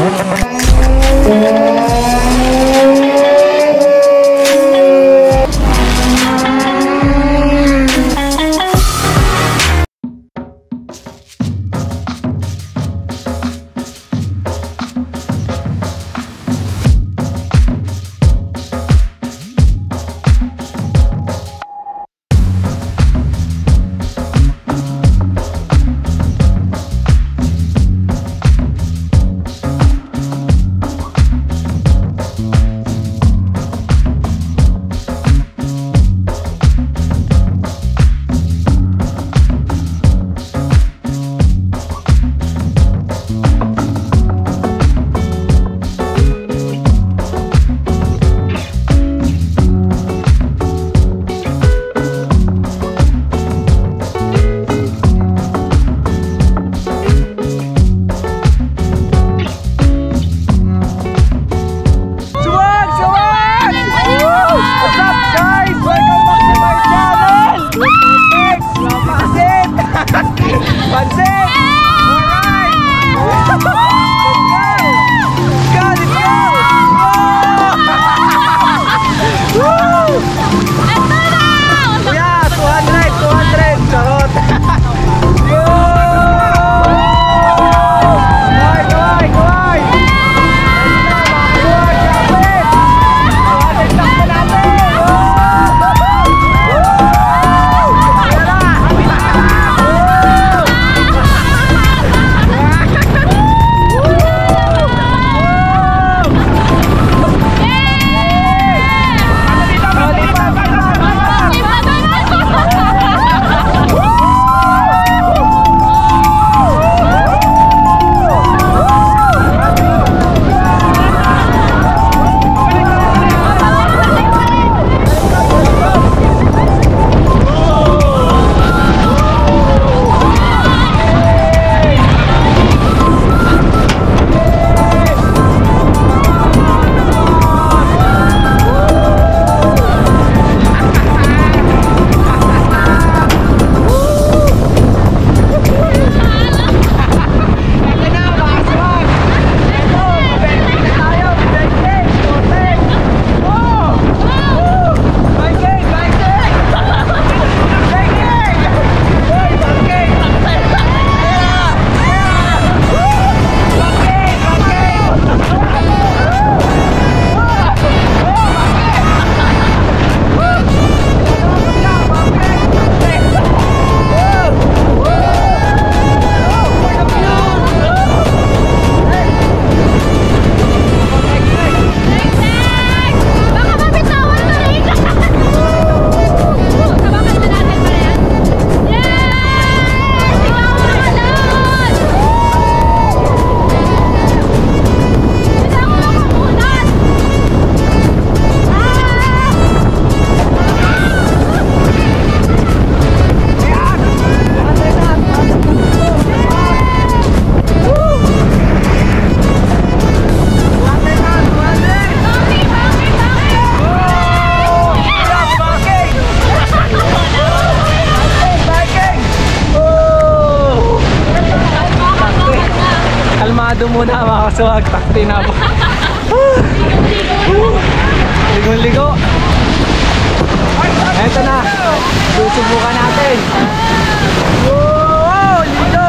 muna mga kasuwag, takti na po. Ligo-ligo. Eto na, susubukan natin. Wow, ligo.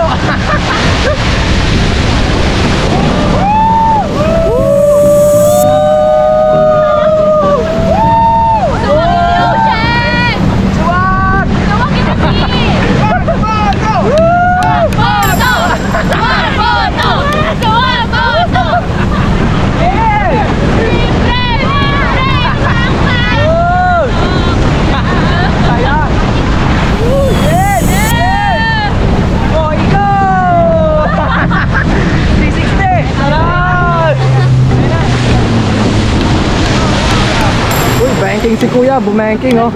Banking si kuya, bumanking oh.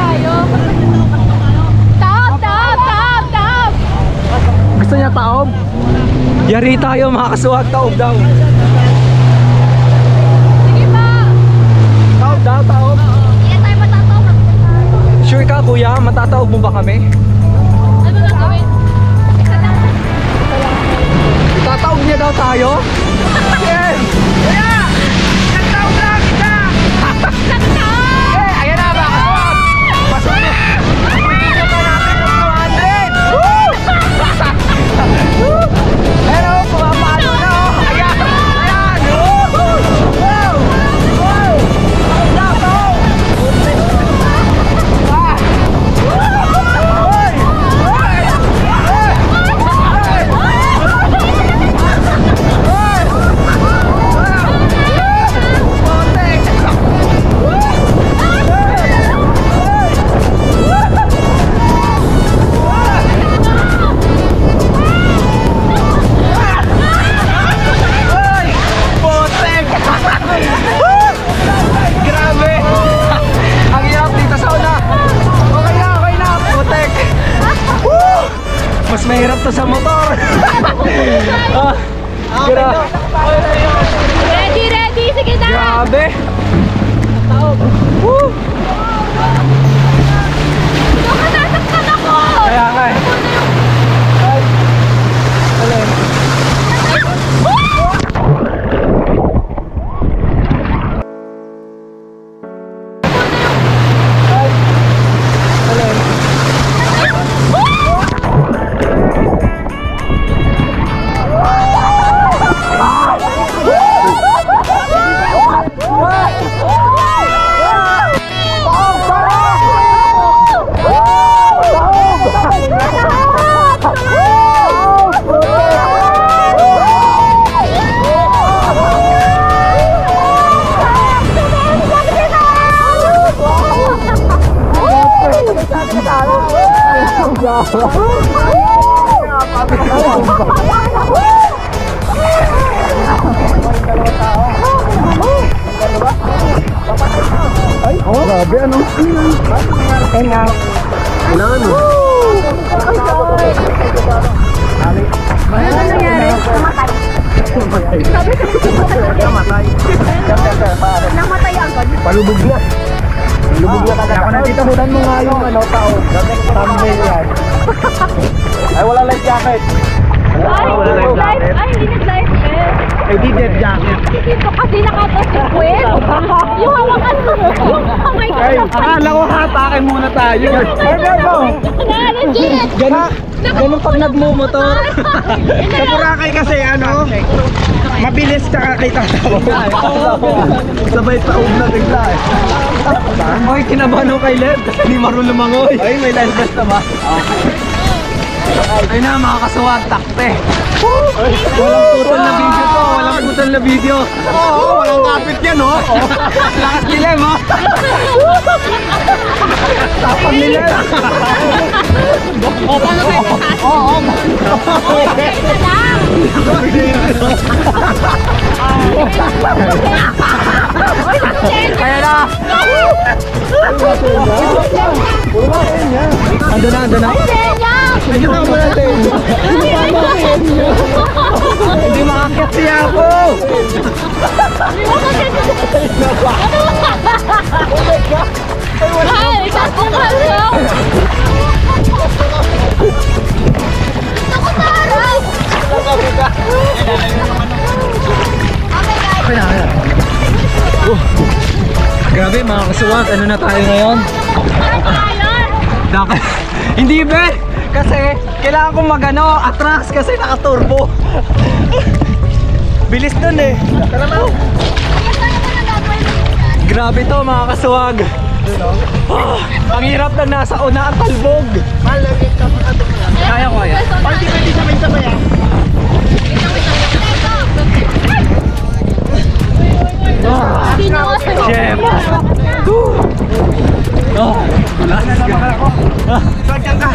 Taob! Gusto niya taob? Yari tayo mga kasuwag, taob daw. Sige pa! Taob daw, taob. Hindi tayo matataob. Sure ka kuya, matataob mo ba kami? Ano ba gagawin? Itataob niya daw tayo? Ready, ready. Sige na. Grabe. Woo! Baka nasaktan ako. Kaya nga eh. Ay, grabe ano? Kaya wala ano? Ano nangyari? Namatay. Namatay agad. Palubog na. Lubog na kagad. Ako natitahunan mo nga yung ano, tao. Thumbnail yan. Ay, wala life jacket. Ay, Wala life jacket. ay, hindi nag-life vest. Ay, di death jacket. Dito kasi nakatas si Gwen. Yung hawakan mo. Yung kamay ko. Ay, akala ko hatakin muna tayo. Ay, go! Legit. Ganun pag nagmumotor. Sa Boracay kasi ano, mabilis ka kita tao. Sabay taob na bigla eh. Ay, kinabahan ako kay Led kasi hindi marunong lumangoy. Ay, may life vest na ba? Ay na, mga kasuwag, takte. Walang putol na video to, walang putol na video. Oo, walang kapit yan oh. Lakas nila mo. Tapang nila. Kaya na. Ando na, ando na. Tignan mo natin. Hindi makakit siya po. Ay, tatong halaw. Ako sa harap. Okay na, okay na. Grabe mga kasuwag, ano na tayo ngayon? Hindi ba? Kasi kailangan kong magano, atras kasi naka-turbo. Bilis dun eh. Tara na. Grabe to mga kasuwag. Ang hirap na nasa una ang talbog. Kaya ko kaya. Pwede sabay-sabay ah. Chef. Oh, let's go. Saan ka?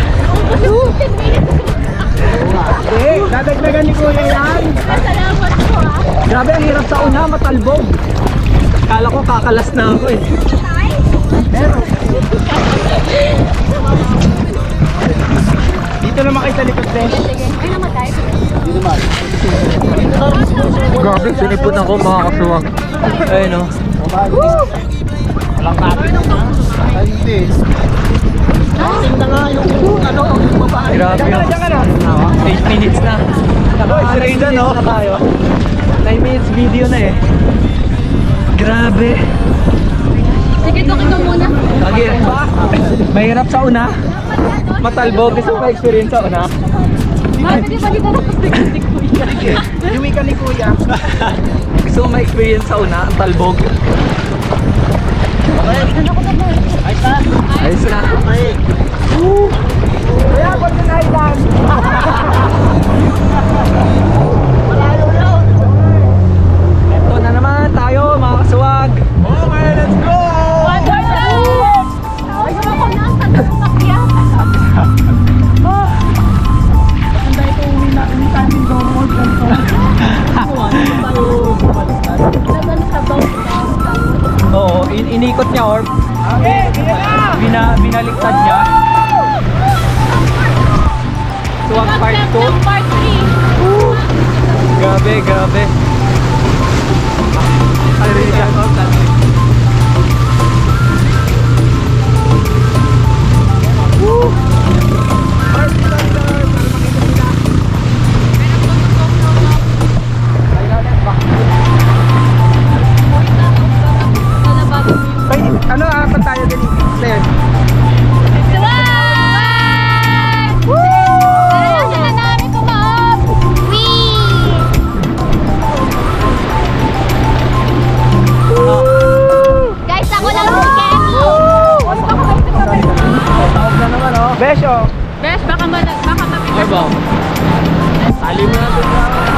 Dadagdagan ni Kuya yan. Salamat po ah. Grabe ang hirap sa una, matalbog. Kala ko kakalas na ako eh. Dito naman kayo sa likod din. Ay, namatay. Grabe, sinipot ako mga kasuwag. Ayun o. Walang kapit na. Ay, hindi. Lasing na nga yung ano, yung babae. Grabe o. 8 minutes na. Straight na no? 9 minutes video na eh. Grabe. Sige, tokin ka muna. Lagi. Mahirap sa una. Matalbog. Gusto ko experience sa una. Sige pa dito na. Yumi ka ni Kuya. Gusto ko ma-experience sa una, ang talbog. Ayos na. Kaya pag nanailan. Ito na naman tayo mga kasuwag. Okay, let's go! Wonderland! Ay, ako na. Saan ako makyat? Oo, inikot niya or binaliktad niya. Suwag part 2. Part 3. Grabe, grabe. Ano, apat tayo din. Sir. Guys, ako lang si Kenny. Besyo. Bes, baka mabigat. Ay ba? Sali mo na doon.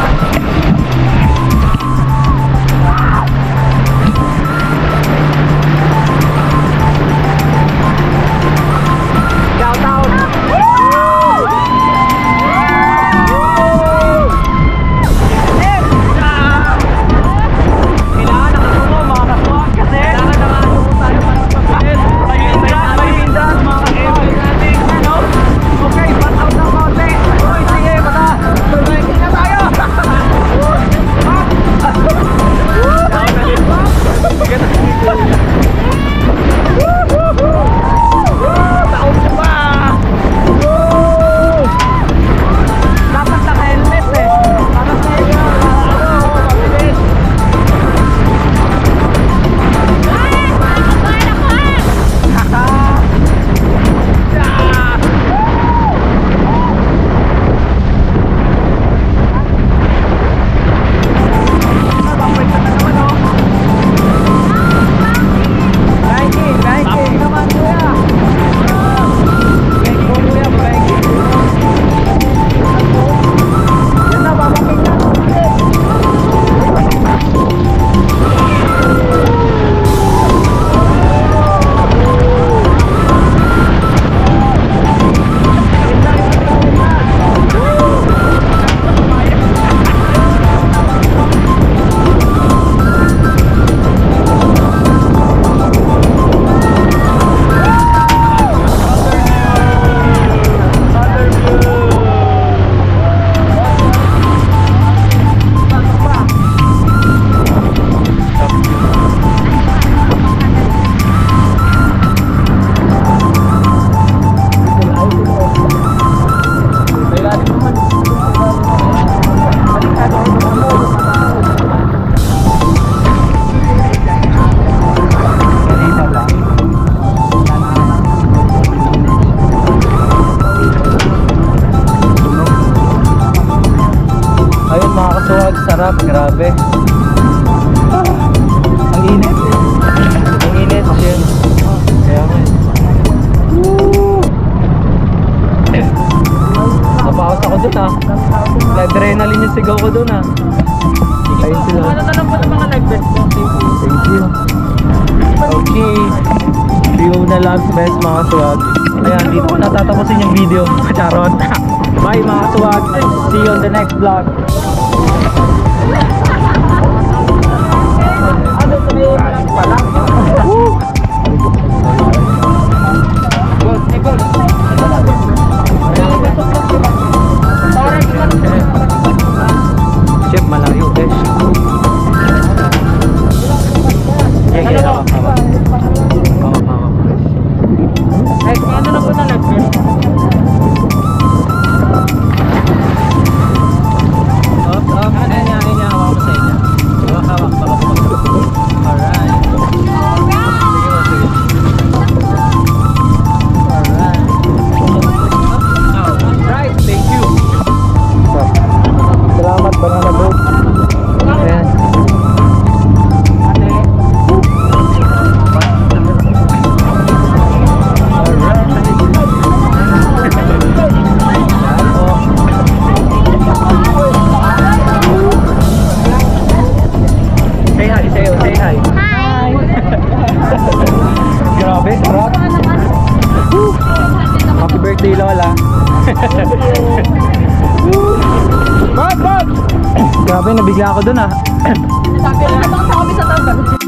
Ayun mga kasuwag, sarap, grabe. Ang init. Ang init, yun. Kaya nga. Napakas ako dun ah. Adrenaline yung sigaw ko dun ah. Ayun sila. Ano na lang po ng mga live best po? Thank you. Okay. See you na last best mga kasuwag. Ayan, dito ko natatapusin yung video. Charot. Bye mga kasuwag. See you on the next vlog. Chef, malayo, besh. Yeah, hawak. Ay, ano na po na live best? Ayun niya, hawak ko sa inyo. Hawak, baka bumagsak. Alright. Alright, thank you. Salamat, banana boat. Ayan. Say hi, say hi. Hi! Grabe, sarap. Happy birthday, Lola. Bob! Grabe, nabigla ako dun ah. Sabi lang, sa kami sa tabi.